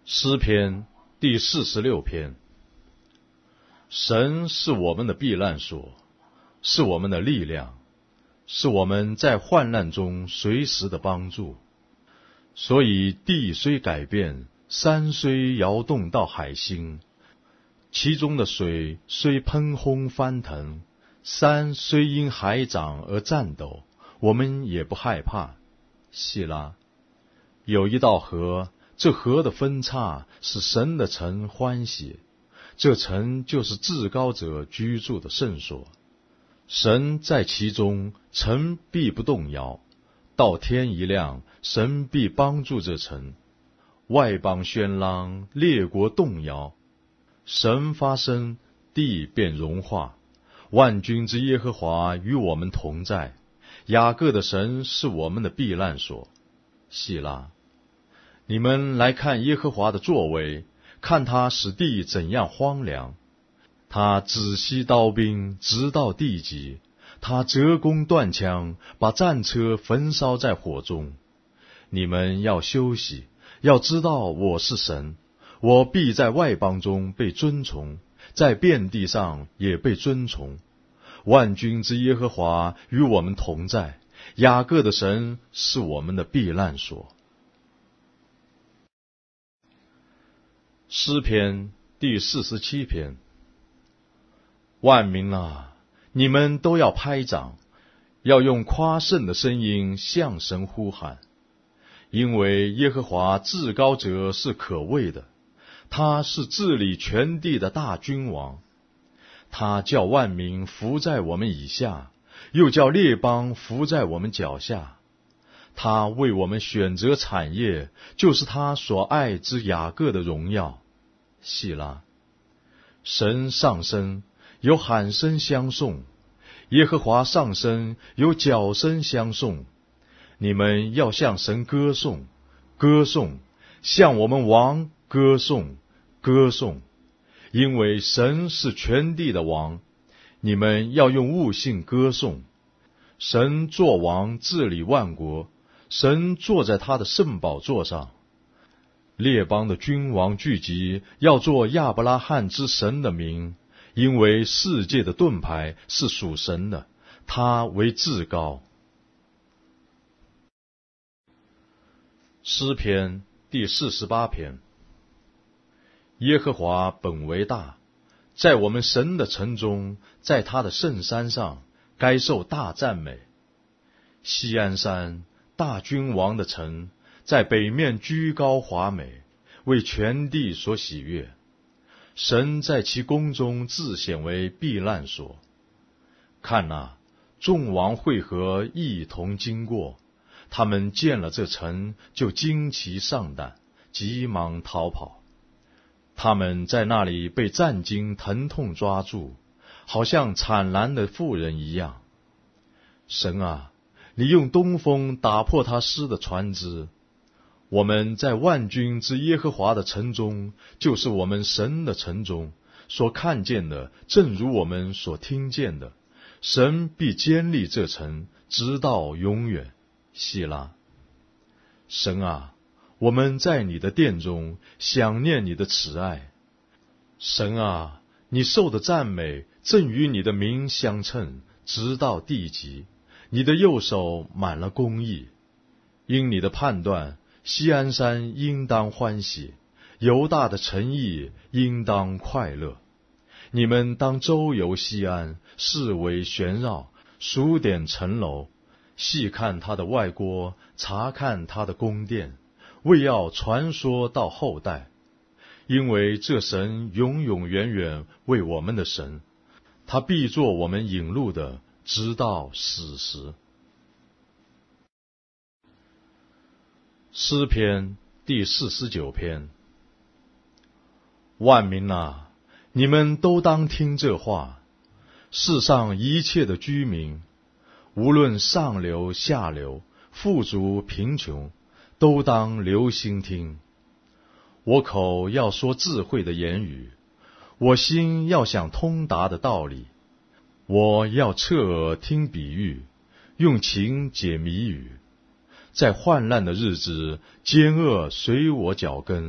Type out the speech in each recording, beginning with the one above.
诗篇第46篇。神是我们的避难所，是我们的力量，是我们在患难中随时的帮助。所以地虽改变，山虽摇动到海心，其中的水虽喷轰翻腾，山虽因海涨而颤抖，我们也不害怕。细拉，有一道河，这河的分叉使神的城欢喜，这城就是至高者居住的圣所。神在其中，城必不动摇。到天一亮，神必帮助这城。外邦喧嚷，列国动摇。神发声，地便融化。万军之耶和华与我们同在。雅各的神是我们的避难所。细拉，你们来看耶和华的作为，看他使地怎样荒凉。他止息刀兵，直到地极。他折弓断枪，把战车焚烧在火中。你们要休息，要知道我是神，我必在外邦中被尊崇，在遍地上也被尊崇。万军之耶和华与我们同在，雅各的神是我们的避难所。诗篇第47篇。万民啊，你们都要拍掌，要用夸胜的声音向神呼喊。因为耶和华至高者是可畏的，他是治理全地的大君王。他叫万民伏在我们以下，又叫列邦伏在我们脚下。他为我们选择产业，就是他所爱之雅各的荣耀。细拉，神上升，有喊声相送；耶和华上升，有角声相送。你们要向神歌颂，歌颂，向我们王歌颂，歌颂。因为神是全地的王，你们要用悟性歌颂。神作王治理万国，神坐在他的圣宝座上。列邦的君王聚集，要做亚伯拉罕之神的名，因为世界的盾牌是属神的，他为至高。诗篇第48篇。耶和华本为大，在我们神的城中，在他的圣山上，该受大赞美。锡安山，大君王的城，在北面居高华美，为全地所喜悦。神在其宫中自显为避难所。看哪，众王会合，一同经过。他们见了这城，就惊奇丧胆，急忙逃跑。他们在那里被战惊疼痛抓住，好像惨难的妇人一样。神啊，你用东风打破他施的船只。我们在万军之耶和华的城中，就是我们神的城中，所看见的，正如我们所听见的。神必坚立这城，直到永远。细拉，神啊，我们在你的殿中想念你的慈爱。神啊，你受的赞美正与你的名相称，直到地极。你的右手满了公义。因你的判断，锡安山应当欢喜，犹大的城邑应当快乐。你们当周游锡安，视为旋绕，数点城楼，细看他的外郭，查看他的宫殿，为要传说到后代。因为这神永永远远为我们的神，他必作我们引路的，直到死时。诗篇第49篇。万民啊，你们都当听这话。世上一切的居民，无论上流下流，富足贫穷，都当留心听。我口要说智慧的言语，我心要想通达的道理。我要侧耳听比喻，用情解谜语。在患难的日子，奸恶随我脚跟，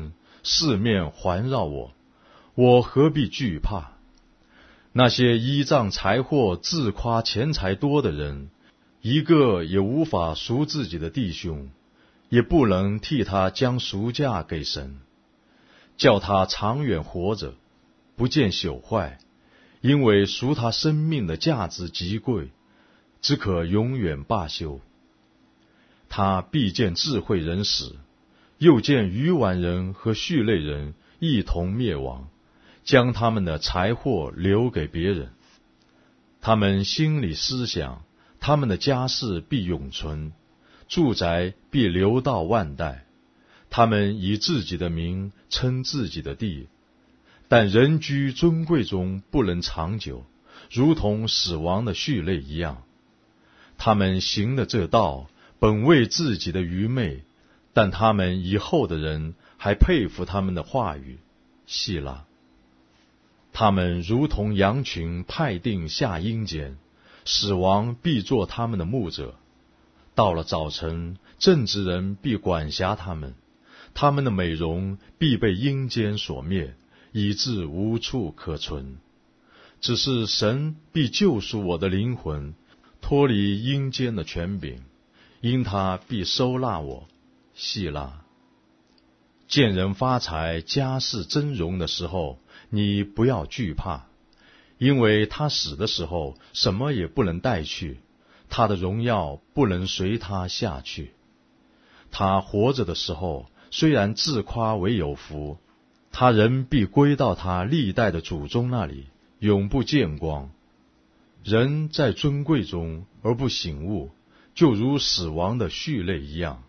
四面环绕我，我何必惧怕？那些依仗财货自夸钱财多的人，一个也无法赎自己的弟兄，也不能替他将赎价给神，叫他长远活着，不见朽坏，因为赎他生命的价值极贵，只可永远罢休。他必见智慧人死，又见愚顽人和畜类人一同灭亡，将他们的财货留给别人。他们心里思想，他们的家室必永存，住宅必留到万代。他们以自己的名称自己的地，但人居尊贵中不能长久，如同死亡的畜类一样。他们行的这道，本为自己的愚昧，但他们以后的人还佩服他们的话语。细拉。他们如同羊群派定下阴间，死亡必做他们的牧者。到了早晨，正直人必管辖他们，他们的美容必被阴间所灭，以致无处可存。只是神必救赎我的灵魂，脱离阴间的权柄，因他必收纳我。细拉。见人发财、家世增荣的时候，你不要惧怕，因为他死的时候什么也不能带去，他的荣耀不能随他下去。他活着的时候，虽然自夸为有福，他仍必归到他历代的祖宗那里，永不见光。人在尊贵中而不醒悟，就如死亡的畜类一样。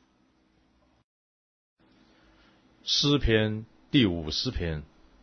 诗篇第50篇。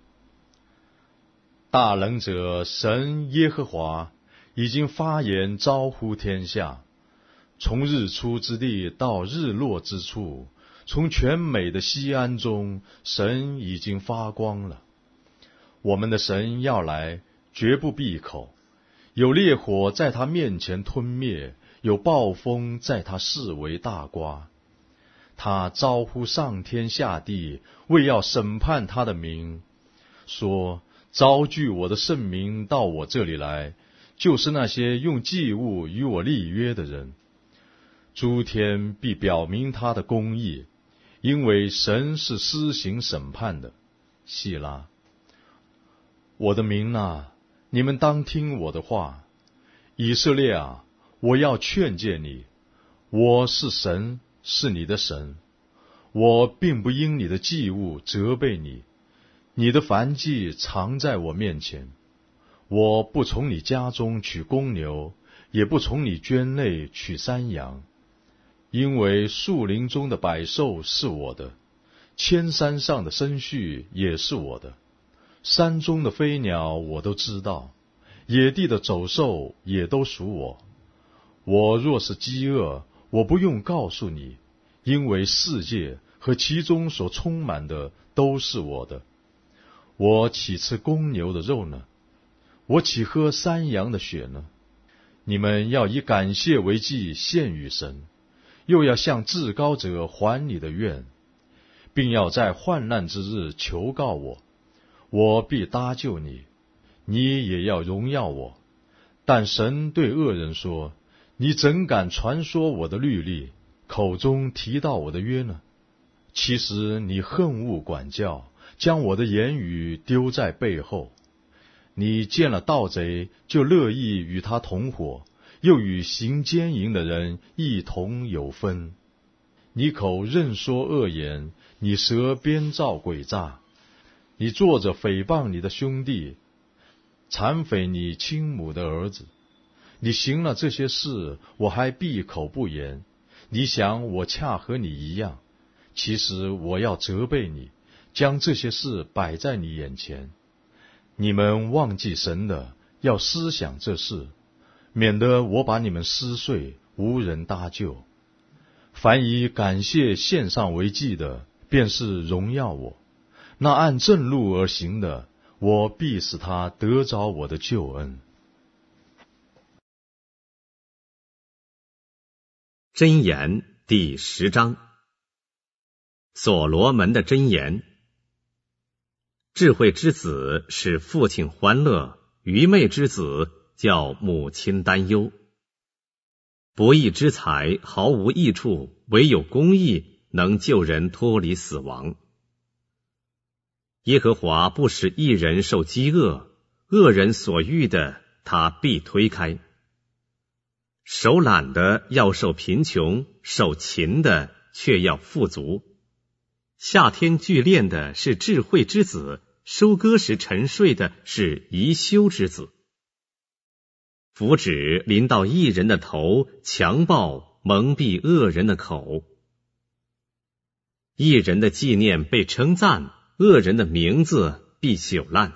大能者神耶和华已经发言招呼天下，从日出之地到日落之处，从全美的西安中，神已经发光了。我们的神要来，绝不闭口，有烈火在他面前吞灭，有暴风在他四围大刮。他招呼上天下地，为要审判他的名，说：招聚我的圣民到我这里来，就是那些用祭物与我立约的人。诸天必表明他的公义，因为神是施行审判的。细拉。我的民啊，你们当听我的话。以色列啊，我要劝诫你，我是神，是你的神。我并不因你的祭物责备你，你的燔祭常在我面前。我不从你家中取公牛，也不从你圈内取山羊，因为树林中的百兽是我的，千山上的牲畜也是我的，山中的飞鸟我都知道，野地的走兽也都属我。我若是饥饿，我不用告诉你，因为世界和其中所充满的都是我的。我岂吃公牛的肉呢？我岂喝山羊的血呢？你们要以感谢为祭献与神，又要向至高者还你的愿，并要在患难之日求告我，我必搭救你，你也要荣耀我。但神对恶人说：你怎敢传说我的律例，口中提到我的约呢？其实你恨恶管教，将我的言语丢在背后。你见了盗贼，就乐意与他同伙，又与行奸淫的人一同有分。你口任说恶言，你舌编造诡诈，你坐着诽谤你的兄弟，残废你亲母的儿子。你行了这些事，我还闭口不言。你想我恰和你一样，其实我要责备你，将这些事摆在你眼前。你们忘记神的，要思想这事，免得我把你们撕碎，无人搭救。凡以感谢献上为祭的，便是荣耀我；那按正路而行的，我必使他得着我的救恩。 箴言第10章。所罗门的箴言智慧之子使父亲欢乐，愚昧之子叫母亲担忧。不义之财毫无益处，唯有公义能救人脱离死亡。耶和华不使义人受饥饿，恶人所欲的他必推开。手懒的要受贫穷，手勤的却要富足。夏天聚练的是智慧之子，收割时沉睡的是贻羞之子。福祉临到义人的头，强暴蒙蔽恶人的口。义人的纪念被称赞，恶人的名字必朽烂。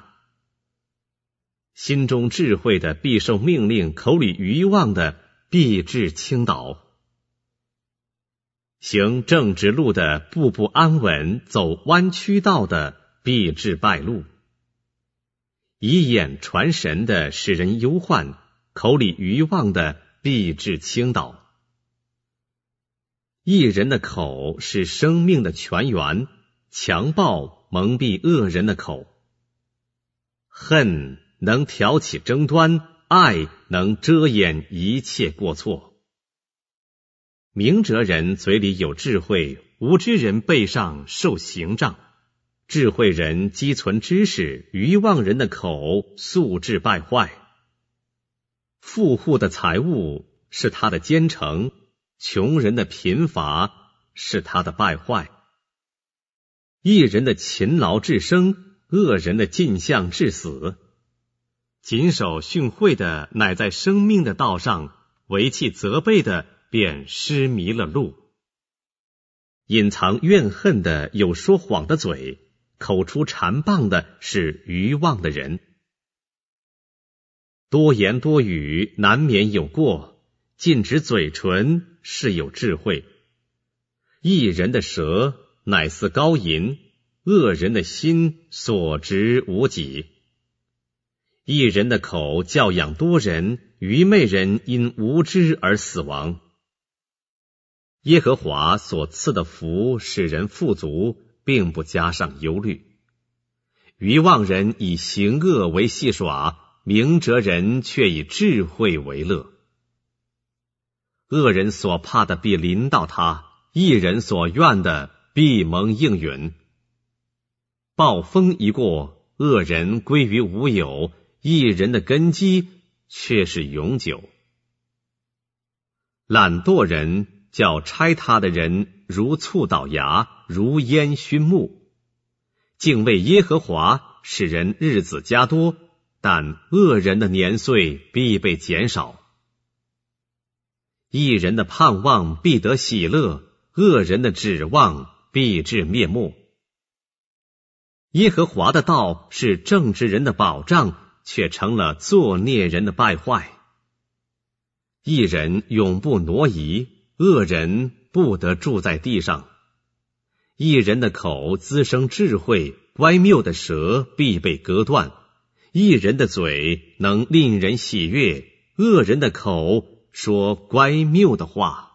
心中智慧的必受命令，口里愚妄的必致倾倒。行正直路的步步安稳，走弯曲道的必致败路。以眼传神的使人忧患，口里愚妄的必致倾倒。义人的口是生命的泉源，强暴蒙蔽恶人的口。恨能挑起争端，爱能遮掩一切过错。明哲人嘴里有智慧，无知人背上受刑杖。智慧人积存知识，愚妄人的口素质败坏。富户的财物是他的坚城，穷人的贫乏是他的败坏。义人的勤劳致生，恶人的进项致死。谨守训诲的乃在生命的道上，违弃责备的便失迷了路。隐藏怨恨的有说谎的嘴，口出谗谤的是愚妄的人。多言多语难免有过，禁止嘴唇是有智慧。义人的舌乃似高银，恶人的心所值无几。义人的口教养多人，愚昧人因无知而死亡。耶和华所赐的福使人富足，并不加上忧虑。愚妄人以行恶为戏耍，明哲人却以智慧为乐。恶人所怕的必临到他，义人所愿的必蒙应允。暴风一过，恶人归于无有，义人的根基却是永久。懒惰人叫拆他的人如醋倒牙，如烟熏木。敬畏耶和华使人日子加多，但恶人的年岁必被减少。义人的盼望必得喜乐，恶人的指望必至灭没。耶和华的道是正直人的保障，却成了作孽人的败坏。义人永不挪移，恶人不得住在地上。义人的口滋生智慧，乖谬的舌必被割断。义人的嘴能令人喜悦，恶人的口说乖谬的话。